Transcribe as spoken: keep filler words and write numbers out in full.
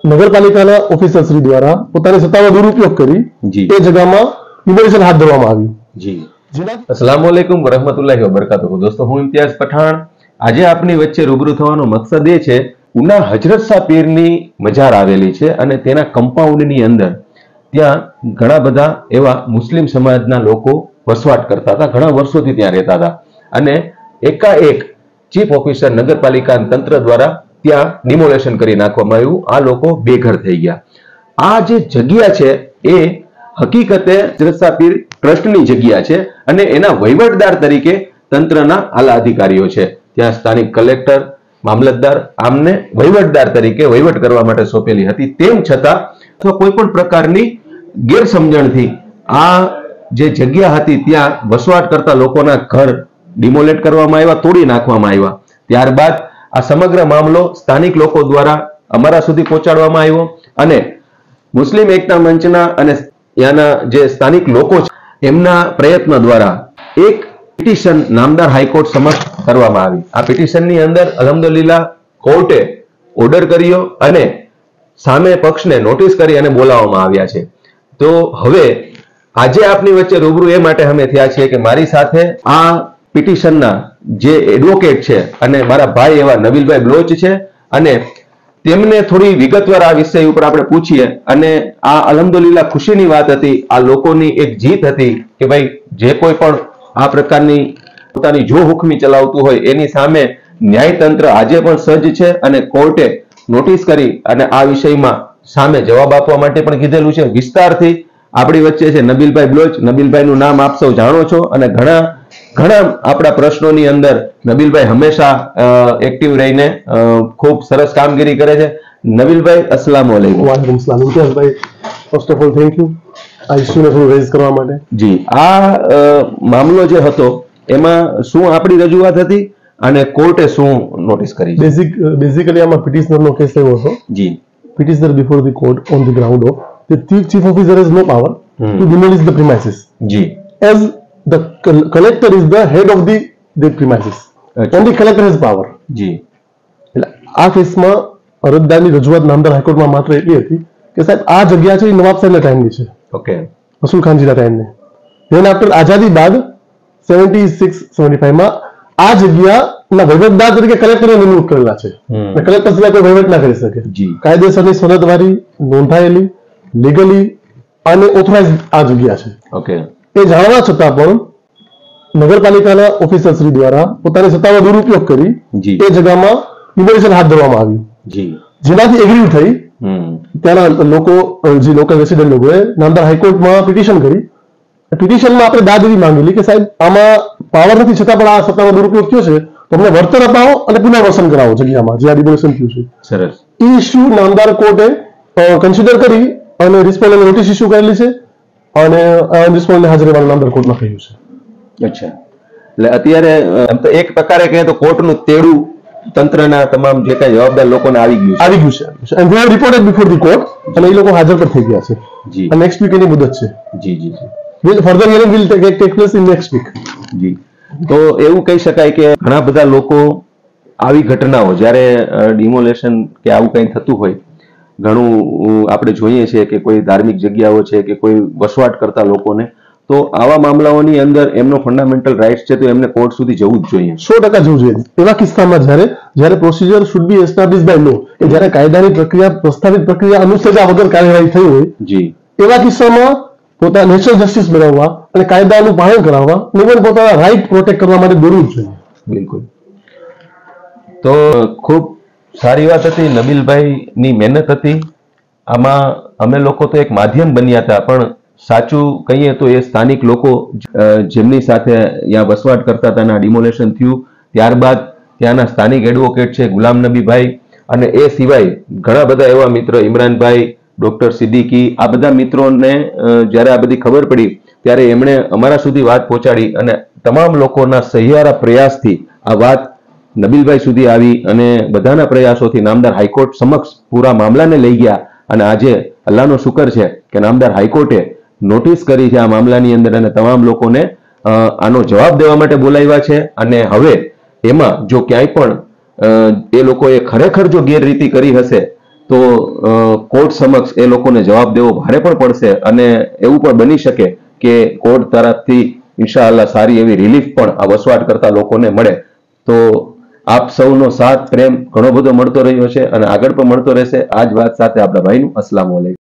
નગરપાલિકાના ઓફિસરશ્રી દ્વારા પોતાની સત્તાનો દુરુપયોગ કરી એ જગ્યામાં ડિમોલિશન હાથ ધરવામાં આવ્યું. જી અસલામુ અલૈકુમ વરહમતુલ્લાહિ વબરકાતુહુ. દોસ્તો, હું ઇમ્તિયાઝ પઠાણ આજે આપની વચ્ચે રૂબરૂ થવાનો મકસદ એ છે, ઉના હજરત શાહ પીરની મજાર આવેલી છે અને તેના કમ્પાઉન્ડની અંદર ત્યાં ઘણા બધા એવા મુસ્લિમ સમાજના લોકો વસવાટ કરતા હતા, ઘણા વર્ષોથી ત્યાં રહેતા હતા અને એકાએક ચીફ ઓફિસર નગરપાલિકા તંત્ર દ્વારા ત્યાં ડિમોલેશન કરી નાખવામાં આવ્યું. આ લોકો બેઘર થઈ ગયા. આ જે જગ્યા છે એ હકીકતે હજરત શાહ પીર ટ્રસ્ટની જગ્યા છે અને એના વહીવટદાર તરીકે તંત્રના આલા અધિકારીઓ છે. ત્યાં સ્થાનિક કલેક્ટર, મામલતદાર આમને વહીવટદાર તરીકે વહીવટ કરવા માટે સોંપેલી હતી. તેમ છતાં અથવા કોઈ પણ પ્રકારની ગેરસમજણથી આ જે જગ્યા હતી ત્યાં વસવાટ કરતા લોકોના ઘર ડિમોલેટ કરવામાં આવ્યા, તોડી નાખવામાં આવ્યા. ત્યારબાદ આ સમગ્ર મામલો સ્થાનિક લોકો દ્વારા અમારા સુધી પહોંચાડવામાં આવ્યો અને મુસ્લિમ એકતા મંચના અને ત્યાંના જે સ્થાનિક લોકો છે એમના પ્રયત્ન દ્વારા એક પિટિશન નામદાર હાઈકોર્ટ સમક્ષ કરવામાં આવી. આ પિટિશનની અંદર અલ્હમ્દુલિલ્લાહ કોર્ટે ઓર્ડર કર્યો અને સામે પક્ષને નોટિસ કરી અને બોલાવવામાં આવ્યા છે. તો હવે આજે આપની વચ્ચે રૂબરૂ એ માટે અમે થયા છીએ કે મારી સાથે આ પિટિશનના જે એડવોકેટ છે અને મારા ભાઈ એવા નબીલભાઈ બ્લોચ છે અને તેમને થોડી વિગતવાર આ વિષય ઉપર આપણે પૂછીએ. અને આ અલ્હમ્દુલિલ્લાહ ખુશીની વાત હતી, આ લોકોની એક જીત હતી કે ભાઈ જે કોઈ પણ આ પ્રકારની પોતાની જો હુકમી ચલાવતું હોય એની સામે ન્યાયતંત્ર આજે પણ સજ્જ છે અને કોર્ટે નોટિસ કરી અને આ વિષયમાં સામે જવાબ આપવા માટે પણ કીધેલું છે. વિસ્તારથી આપણી વચ્ચે છે નબીલભાઈ બ્લોચ. નબીલભાઈનું નામ આપ સૌ જાણો છો અને ઘણા ઘણા આપણા પ્રશ્નોની અંદર નબીલભાઈ હંમેશા એક્ટિવ રહીને ખૂબ સરસ કામગીરી કરે છે. નબીલભાઈ, અસ્સલામુ અલૈકુમ. વાલેકુમ સલામ. ઇમ્તિયાઝભાઈ, first of all thank you આ ઇશ્યુને થોડું રેઝ કરવા માટે. જી, આ મામલો જે હતો એમાં શું આપણી રજૂઆત હતી અને કોર્ટે શું નોટિસ કરી? બેઝિક બેઝિકલી આમાં પિટિશનરનો કેસ એવો હતો. જી. Petitioner before the court on the ground of the chief officer has no power hmm. to demolish the premises. Ji. As the collector is the head of the the premises. Achha. Only collector has power. Ji. એટલે આ કેસમાં અરજદારની રજૂઆત નામદાર હાઈકોર્ટમાં માત્ર એટલી હતી કે સાહેબ આ જગ્યા છે એ નવાબ સાહેબના ટાઈમની છે. ઓકે. રસૂલ ખાનજીના ટાઈમની. ધેન આફ્ટર આઝાદી બાદ સેવન્ટી સિક્સ સેવન્ટી ફાઈવ માં આ જગ્યાના વહીવટદાર તરીકે કલેક્ટરે નિમણૂક કરેલા છે. અને કલેક્ટર સિવાય કોઈ વહીવટ ના કરી શકે. જી. કાયદેસરની સનદવાળી નોંધાયેલી લીગલી અને ઓથોરાઇઝ આ જગ્યા છે. ઓકે. એ જાણવા છતાં પણ નગરપાલિકાના ઓફિસરશ્રી દ્વારા પોતાની સત્તાનો દુરુપયોગ કરી એ જગ્યામાં ડિમોલિશન હાથ ધરવામાં આવ્યું. જી. જેનાથી એગ્રી થઈ ત્યાંના લોકો, જે લોકલ રેસિડન્ટ લોકોએ નામદાર હાઈકોર્ટમાં પિટિશન કરી. પિટિશનમાં આપણે દાદ એવી માંગેલી કે સાહેબ આમાં પાવર નથી છતાં પણ આ સત્તાનો દુરુપયોગ થયો છે તો અમને વળતર અપાવો અને પુનર્વસન કરાવો જગ્યામાં જે આ ડિમોલિશન થયું છે. સરસ. એ ઇસ્યુ નામદાર કોર્ટે કન્સિડર કરી અને રિસ્પોન્ડન્ટને નોટિસ ઇસ્યુ કરેલી છે અને રિસ્પોન્ડન્ટને હાજર રહેવાનું નામદાર કોર્ટમાં કહ્યું છે. અચ્છા. એટલે અત્યારે એમ તો એક પ્રકારે કહીએ તો કોર્ટનું તેડું તંત્રના તમામ જે કાંઈ જવાબદાર લોકોને આવી ગયું આવી ગયું છે. And they have reported before the court અને એ લોકો હાજર પણ થઈ ગયા છે. જી. અને નેક્સ્ટ વીક એની મુદત છે. જી જી જી. Will further hearing will take take place in next week. જી. તો એવું કહી શકાય કે ઘણા બધા લોકો આવી ઘટનાઓ જ્યારે ડિમોલેશન કે આવું કંઈ થતું હોય ઘણું આપણે જોઈએ છીએ કે કોઈ ધાર્મિક જગ્યાઓ છે કે કોઈ વસવાટ કરતા લોકોને, તો આવા મામલાઓની અંદર એમનો ફંડામેન્ટલ રાઇટ્સ છે તો એમને કોર્ટ સુધી જવું જ જોઈએ. સો ટકા જવું જોઈએ. એવા કિસ્સામાં જ્યારે જ્યારે procedure should be establish by law, કે જ્યારે કાયદાની પ્રક્રિયા પ્રસ્તાવિત પ્રક્રિયા અનુસર્યા વગર કાર્યવાહી થઈ હોય, જી, એવા કિસ્સામાં પોતાના નેચરલ જસ્ટિસ મેળવવા અને કાયદાનું પાલન કરાવવા અને પોતાના રાઇટ પ્રોટેક્ટ કરવા માટે દોડવું જ જોઈએ. બિલકુલ. તો ખૂબ સારી વાત હતી, નબીલભાઈની મહેનત હતી. આમાં અમે લોકો તો એક માધ્યમ બન્યા હતા, પણ સાચું કહીએ તો એ સ્થાનિક લોકો જેમની સાથે ત્યાં વસવાટ કરતા હતા ડિમોલેશન થયું ત્યારબાદ ત્યાંના સ્થાનિક એડવોકેટ છે ગુલામ નબીભાઈ અને એ સિવાય ઘણા બધા એવા મિત્ર ઇમરાનભાઈ, ડોક્ટર સિદ્દીકી, આ બધા મિત્રોને જ્યારે આ બધી ખબર પડી ત્યારે એમણે અમારા સુધી વાત પહોંચાડી અને તમામ લોકોના સહિયારા પ્રયાસથી આ વાત નબીલભાઈ સુધી આવી અને બધાના પ્રયાસોથી નામદાર હાઈકોર્ટ સમક્ષ પૂરા મામલાને લઈ ગયા અને આજે અલ્લાહનો શુકર છે કે નામદાર હાઈકોર્ટે નોટિસ કરી છે આ મામલાની અંદર અને તમામ લોકોને આનો જવાબ દેવા માટે બોલાવ્યા છે. અને હવે એમાં જો ક્યાંય પણ એ લોકોએ ખરેખર જો ગેરરીતિ કરી હશે તો કોર્ટ સમક્ષ એ લોકોને જવાબ દેવો ભારે પણ પડશે અને એવું પણ બની શકે કે કોર્ટ તરફથી ઇન્શાઅલ્લાહ સારી એવી રિલીફ પણ આ વસવાટ કરતા લોકોને મળે. તો આપ સૌનો સાથ પ્રેમ ઘણો બધો મળતો રહ્યો છે અને આગળ પણ મળતો રહેશે. આ જ વાત સાથે આપણા ભાઈનું અસ્સલામુ અલૈકુમ.